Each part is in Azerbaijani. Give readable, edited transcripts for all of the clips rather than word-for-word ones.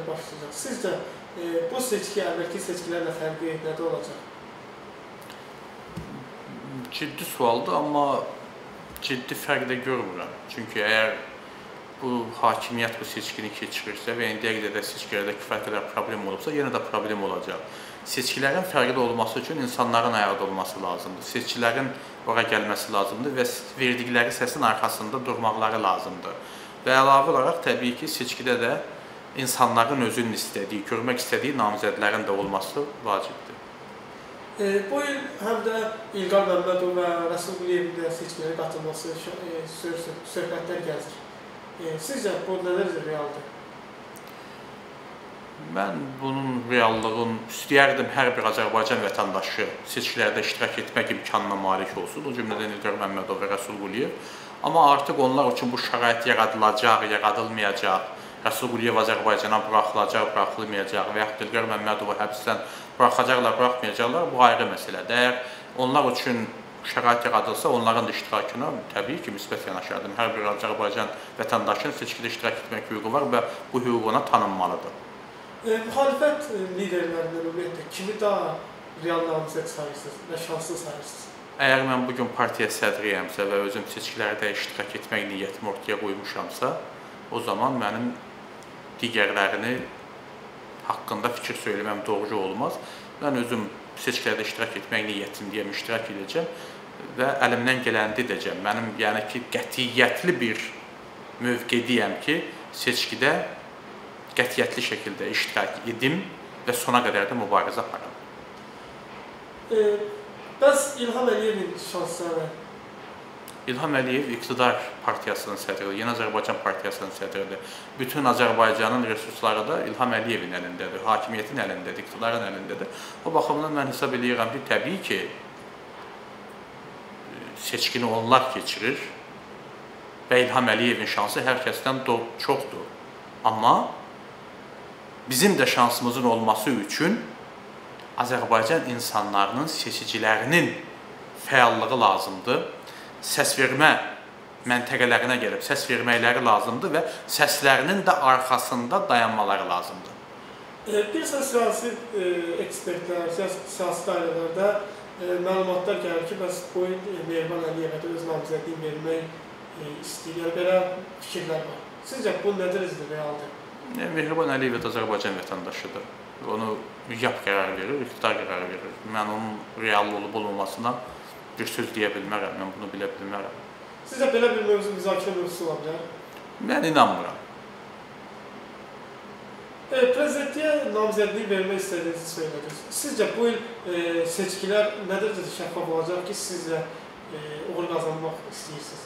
seçkiləri başlayacaq. Sizcə bu seçki əvvəlki seçkilərlə fərqi nədə olacaq? Ciddi sualdır, amma ciddi fərq də görmürəm. Çünki əgər bu hakimiyyət bu seçkini keçirirsə və indiyə qədər də seçkilərdə kifayət qədər problem olubsa, yenə də problem olacaq. Seçkilərin fərqli olması üçün insanların ayaqda olması lazımdır. Seçkilərin ora gəlməsi lazımdır və verdikləri səsin arxasında durmaqları lazımdır. Və əlavə olaraq təbii ki, seçkidə də insanların özünün istədiyi, görmək istədiyi namizədlərin də olması vacibdir. Bu il həm də İlqar Məmmədov və Rəsul Quliyevin də seçkilərə qatılması söhbətlər gəzir. Sizcə bu nələr realdır? Mən bunun reallığın istəyərdim hər bir Azərbaycan vətəndaşı seçkilərdə iştirak etmək imkanına malik olsun, o cümlədən İlqar Məmmədov və Rəsul Quliyev. Amma artıq onlar üçün bu şərait yaradılacaq, yaradılmayacaq, Rəsul Quliyev Azərbaycana buraxılacaq, buraxılmayacaq və yaxud İlqar Məmmədovu həbsdən buraxacaqlar, buraxmayacaqlar, bu ayrı məsələdir. Əgər onlar üçün şərait yaradılsa, onların da iştirakına təbii ki, müsbət yanaşardım. Hər bir Azərbaycan vətəndaşının seçkidə iştirak etmək hüququ var və bu hüquq ona tanınmalıdır. Müxalifət liderlərindən ümumiyyətlə kimi daha real namizəd sayırsınız və şanslı sayırsınız? Əgər mən bugün partiya sədriyəmsə və özüm seçkilərdə iştirak etmək niyyətimi ortaya qoymuşamsa, o zaman mənim digərlərini haqqında fikir söyləməm doğru olmaz. Mən özüm seçkilərdə iştirak etmək niyyətindəyəm, iştirak edəcəm və əlimdən gələni edəcəm. Mənim yəni ki, qətiyyətli bir mövqediyəm ki, seçkidə qətiyyətli şəkildə iştirak edim və sona qədər də mübarizə aparam. Bəs İlham Əliyevin şansları? İlham Əliyev İqtidar Partiyasının sədridir, Yeni Azərbaycan Partiyasının sədridir. Bütün Azərbaycanın resursları da İlham Əliyevin əlindədir, hakimiyyətin əlindədir, iqtidarın əlindədir. O baxımdan mən hesab edirəm ki, təbii ki, seçkini onlar keçirir və İlham Əliyevin şansı hər kəsdən çoxdur. Amma bizim də şansımızın olması üçün Azərbaycan insanlarının, seçicilərinin fəallığı lazımdır. Səsvermə məntəqələrinə gəlib səs verməkləri lazımdır və səslərinin də arxasında dayanmaları lazımdır. Bir siyasi ekspertlər, siyasi dairələrdə məlumatlar gəlir ki, bəs bu il Mehriban Əliyevə də öz namizədliyi vermək istəyir, belə fikirlər var. Sizcə bu nə dərəcədə realdır? Mehriban Əliyev Azərbaycan vətəndaşıdır. Onu YAP qərar verir, iqtidar qərar verir. Mən onun real olub olmamasına bir söz deyə bilmərəm, mən bunu bilə bilmərəm. Sizcə belə bir mövzu, müzakirə mövzusu ola bilər? Mən inanmıram. Prezidentliyə namizədliyi vermək istədiyinizi söylədiniz. Sizcə bu il seçkilər nə dərəcədə şəffaf olacaq ki, sizcə uğur qazanmaq istəyirsiniz?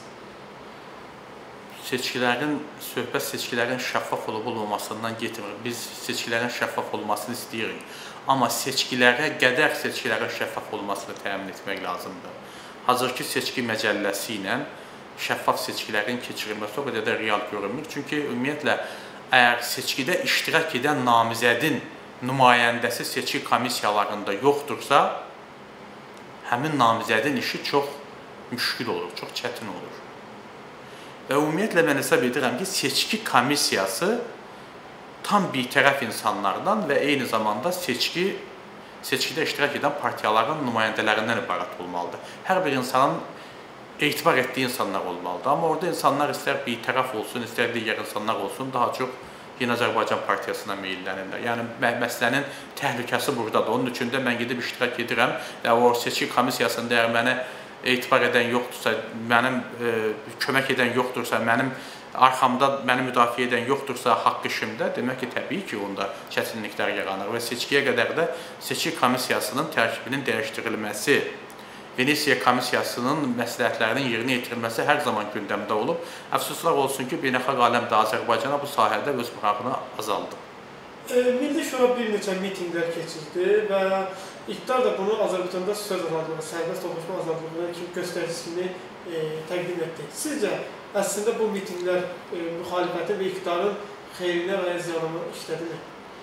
Söhbət seçkilərin şəffaf olub olmamasından getmir. Biz seçkilərin şəffaf olmasını istəyirik. Amma seçkilərə qədər seçkilərin şəffaf olmasını təmin etmək lazımdır. Hazırki seçki məcəlləsi ilə şəffaf seçkilərin keçirilməsi o qədər də real görünmür. Çünki ümumiyyətlə, əgər seçkidə iştirak edən namizədin nümayəndəsi seçki komissiyalarında yoxdursa, həmin namizədin işi çox müşkül olur, çox çətin olur. Və ümumiyyətlə, mən hesab edirəm ki, seçki komissiyası tam bitərəf insanlardan və eyni zamanda seçkidə iştirak edən partiyaların nümayəndələrindən ibarət olmalıdır. Hər bir insanın etibar etdiyi insanlar olmalıdır. Amma orada insanlar istər bitərəf olsun, istər digər insanlar olsun, daha çox Yeni Azərbaycan Partiyasına meyillənirlər. Yəni, məsələnin təhlükəsi buradadır. Onun üçün də mən gedib iştirak edirəm və o seçki komissiyasında əgər mənə etibar edən yoxdursa, mənim kömək edən yoxdursa, mənim arxamda məni müdafiə edən yoxdursa haqq işimdə, demək ki, təbii ki, onda çətinliklər yaranır və seçkiyə qədər də seçki komissiyasının tərkibinin dəyişdirilməsi, Venesiya komissiyasının məsləhətlərinin yerinə yetirilməsi hər zaman gündəmdə olub. Əfsuslar olsun ki, beynəlxalq aləmdə Azərbaycana bu sahədə öz marağını azaldı. Milli Şura bir neçə mitinqlər keçirdi və iqtidar da bunu Azərbaycanda söz azadlığı, sərbəst toqquşma azadlığı kimi göstəricisini təqdim etdi. Sizcə, əslində bu mitinqlər müxalifəti və iqtidarın xeyrinə və ziyanına işlədimi?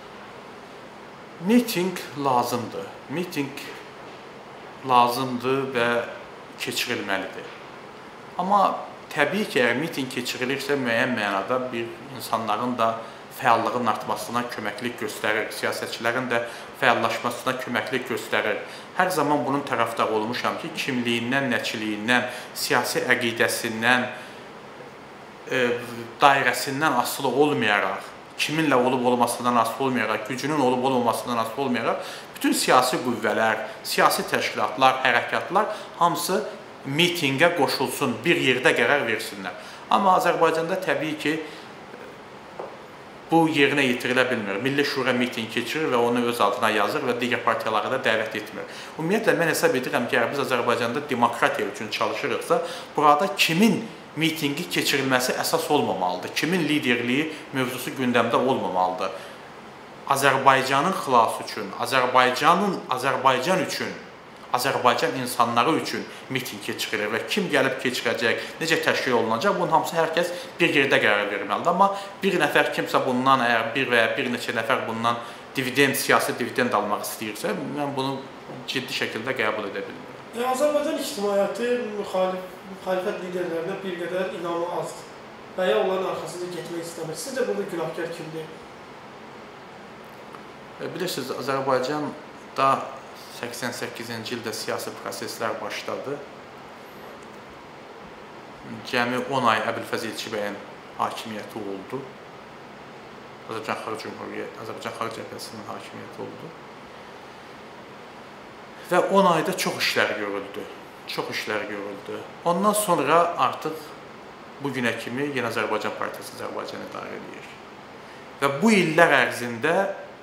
Miting lazımdır. Miting lazımdır və keçirilməlidir. Amma təbii ki, əgər miting keçirilirsə, müəyyən mənada bir insanların da fəallığın artmasına köməklik göstərir, siyasətçilərin də fəallaşmasına köməklik göstərir. Hər zaman bunun tərəfdarı olmuşam ki, kimliyindən, nəçiliyindən, siyasi əqidəsindən, dairəsindən asılı olmayaraq, kiminlə olub-olmasından asılı olmayaraq, gücünün olub-olmamasından asılı olmayaraq, bütün siyasi qüvvələr, siyasi təşkilatlar, hərəkatlar hamısı mitingə qoşulsun, bir yerdə qərar versinlər. Amma Azərbaycanda təbii ki, bu yerinə yetirilə bilmir. Milli Şura miting keçirir və onu öz adına yazır və digər partiyalara da dəvət etmir. Ümumiyyətlə, mən hesab edirəm ki, əgər biz Azərbaycanda demokratiya üçün çalışırıqsa, burada kimin mitingi keçirilməsi əsas olmamalıdır. Kimin liderliyi mövzusu gündəmdə olmamalıdır. Azərbaycanın xilası üçün, Azərbaycan üçün, Azərbaycan insanları üçün miting keçirilir və kim gəlib keçirəcək, necə təşkil olunacaq, bunun hamısı hər kəs bir yerdə qərar verməlidir. Amma bir nəfər kimsə bundan, əgər bir və ya bir neçə nəfər bundan siyasi dividend almaq istəyirsə, mən bunu ciddi şəkildə qəbul edə bilmirəm. Azərbaycan ictimaiyyəti müxalifət liderlərinə bir qədər inamı azdır və ya onların arxasında getmək istəmir. Sizcə burada günahkar kimdir? Bilirsiniz, Azərbaycanda 88-ci ildə siyasi proseslər başladı. Cəmi 10 ay Əbülfəz Elçibəyin hakimiyyəti oldu. Azərbaycan Xalq Cəbhəsinin hakimiyyəti oldu. Və 10 ayda çox işlər görüldü. Ondan sonra artıq bugünə kimi Yeni Azərbaycan Partiyası Azərbaycanı idarə edir. Və bu illər ərzində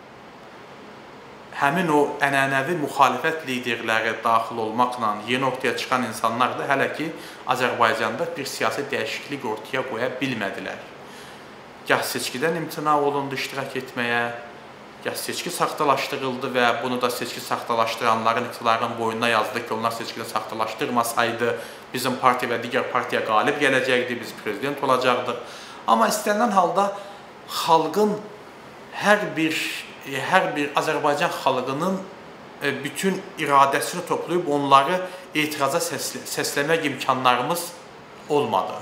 həmin o ənənəvi müxalifət liderləri daxil olmaqla yeni ortaya çıxan insanlar da hələ ki Azərbaycanda bir siyasi dəyişiklik ortaya qoya bilmədilər. Gah seçkidən imtina olundu iştirak etməyə, gah seçki saxtalaşdırıldı və bunu da seçki saxtalaşdıranların, iqtidarın boynuna yazdı ki, onlar seçkini saxtalaşdırmasaydı bizim partiya və digər partiya qalib gələcəkdi, biz prezident olacaqdıq. Amma istənilən halda xalqın hər bir Azərbaycan xalqının bütün iradəsini toplayıb onları etiraza səsləmək imkanlarımız olmadı.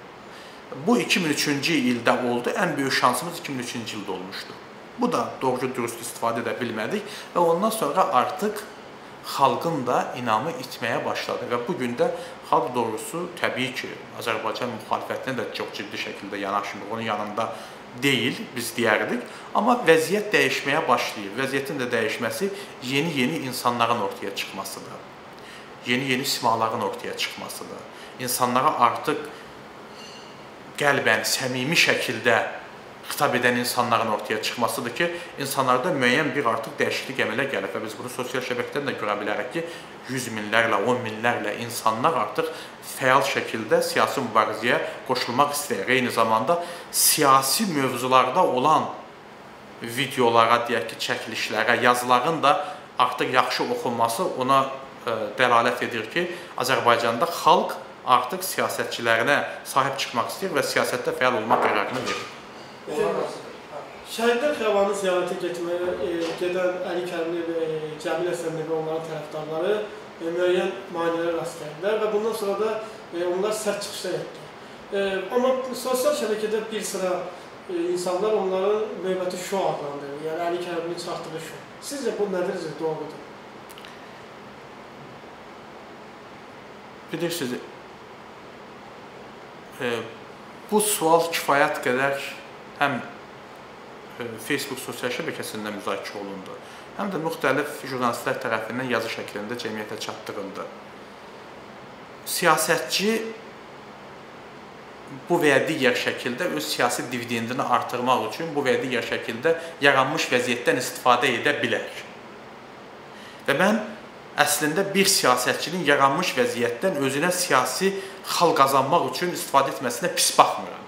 Bu 2003-cü ildə oldu, ən böyük şansımız 2003-cü ildə olmuşdu. Bu da doğru dürüst istifadə edə bilmədik və ondan sonra artıq xalqın da inamı itməyə başladı və bugün də xalq doğrusu təbii ki, Azərbaycan müxalifətinə də çox ciddi şəkildə yanaşmır, onun yanında deyil, biz deyərdik. Amma vəziyyət dəyişməyə başlayır. Vəziyyətin də dəyişməsi yeni insanların ortaya çıxmasıdır. Yeni simaların ortaya çıxmasıdır. İnsanlara artıq qəlbən, səmimi şəkildə xitab edən insanların ortaya çıxmasıdır ki, insanlarda müəyyən bir artıq dəyişiklik əmələ gəlib və biz bunu sosial şəbəkədən də görə bilərik ki, 100 minlərlə, 10 minlərlə insanlar artıq fəal şəkildə siyasi mübarizəyə qoşulmaq istəyir. Eyni zamanda siyasi mövzularda olan videolara, deyək ki, çəkilişlərə, yazıların da artıq yaxşı oxunması ona dəlalət edir ki, Azərbaycanda xalq artıq siyasətçilərinə sahib çıxmaq istəyir və siyasətdə fəal olmaq qərarını verir. Şəhidlər Xiyabanı ziyarətə gedən Əli Kərimli, Cəmil Həsənli və onların tərəfdarları müəyyən maneələrə rast gəldilər və bundan sonra da onlar sərt çıxışlar etdilər. Amma sosial şəbəkədə bir sıra insanlar onların növbəti şou adlandırır, yəni Əli Kərimli çıxartdığı şou. Sizcə bu nədir, doğrudur? Bilirsiniz, bu sual kifayət qədər həm Facebook sosial şəbəkəsində müzakirə olundu, həm də müxtəlif jurnalistlər tərəfindən yazı şəklində cəmiyyətə çatdırıldı. Siyasətçi bu və ya digər şəkildə öz siyasi dividendini artırmaq üçün bu və ya digər şəkildə yaranmış vəziyyətdən istifadə edə bilər. Və mən əslində bir siyasətçinin yaranmış vəziyyətdən özünə siyasi xal qazanmaq üçün istifadə etməsinə pis baxmıram.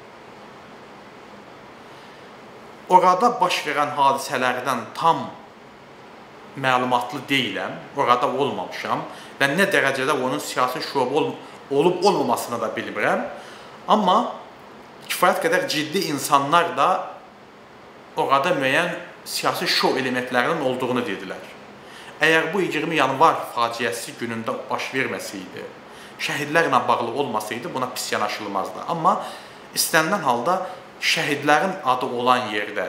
Orada baş verən hadisələrdən tam məlumatlı deyiləm, orada olmamışam və nə dərəcədə onun siyasi şöbə olub-olmamasını da bilmirəm. Amma kifayət qədər ciddi insanlar da orada müəyyən siyasi şou elementlərinin olduğunu dedilər. Əgər bu 20 yanvar faciəsi günündə baş verməsəydi, şəhidlərlə bağlı olmasaydı buna pis yanaşılmazdı. Amma istənilən halda şəhidlərin adı olan yerdə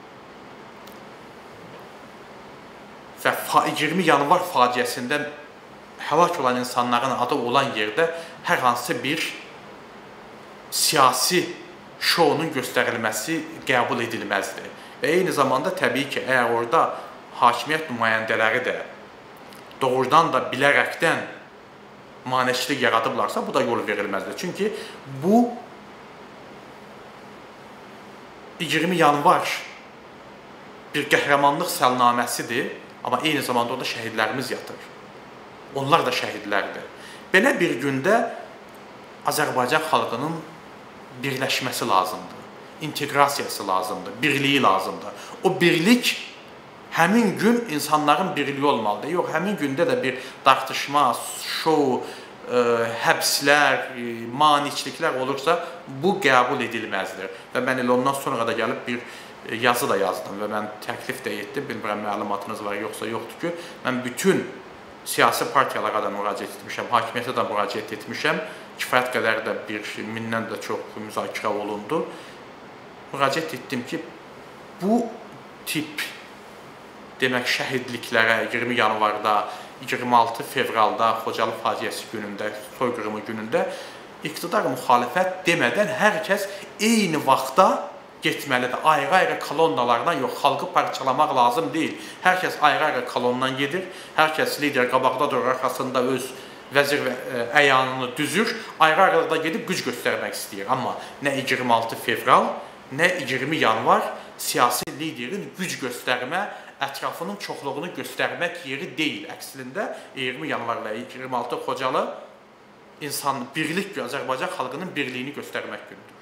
və 20 yanvar faciəsində həlak olan insanların adı olan yerdə hər hansı bir siyasi şounun göstərilməsi qəbul edilməzdir. Və eyni zamanda təbii ki, əgər orada hakimiyyət nümayəndələri də doğrudan da bilərəkdən maneçilik yaradıblarsa, bu da yol verilməzdir. Çünki bu 20 yanvar bir qəhrəmanlıq səlnaməsidir, amma eyni zamanda orada şəhidlərimiz yatır. Onlar da şəhidlərdir. Belə bir gündə Azərbaycan xalqının birləşməsi lazımdır, inteqrasiyası lazımdır, birliyi lazımdır. O birlik həmin gün insanların birliyi olmalıdır. Yox, həmin gündə də bir dartışma, şou, həbslər, maniçliklər olursa, bu qəbul edilməzdir. Və mən elə ondan sonra da gəlib bir yazı da yazdım və mən təklif də etdim, bilmirəm məlumatınız var yoxsa yoxdur ki, mən bütün siyasi partiyalara da müraciət etmişəm, hakimiyyətə də müraciət etmişəm, kifayət qədər də 1000-dən də çox müzakirə olundu. Müraciət etdim ki, bu tip demək şəhidliklərə 20 yanvarda, 26 fevralda, Xocalı faciəsi günündə, soyqırımı günündə iqtidar müxalifət demədən hər kəs eyni vaxtda getməlidir. Ayrı-ayrı kolonnalardan yox, xalqı parçalamaq lazım deyil. Hər kəs ayrı-ayrı kolonnan gedir, hər kəs lider qabaqda durur, arxasında öz vəzir və əyanını düzür, ayrı-ayrı da gedib güc göstərmək istəyir. Amma nə 26 fevral, nə 20 yanvar siyasi liderin güc göstərmə, ətrafının çoxluğunu göstərmək yeri deyil. Əslində 20 yanvar və 26 Xocalı birlik, Azərbaycan xalqının birliyini göstərmək günüdür.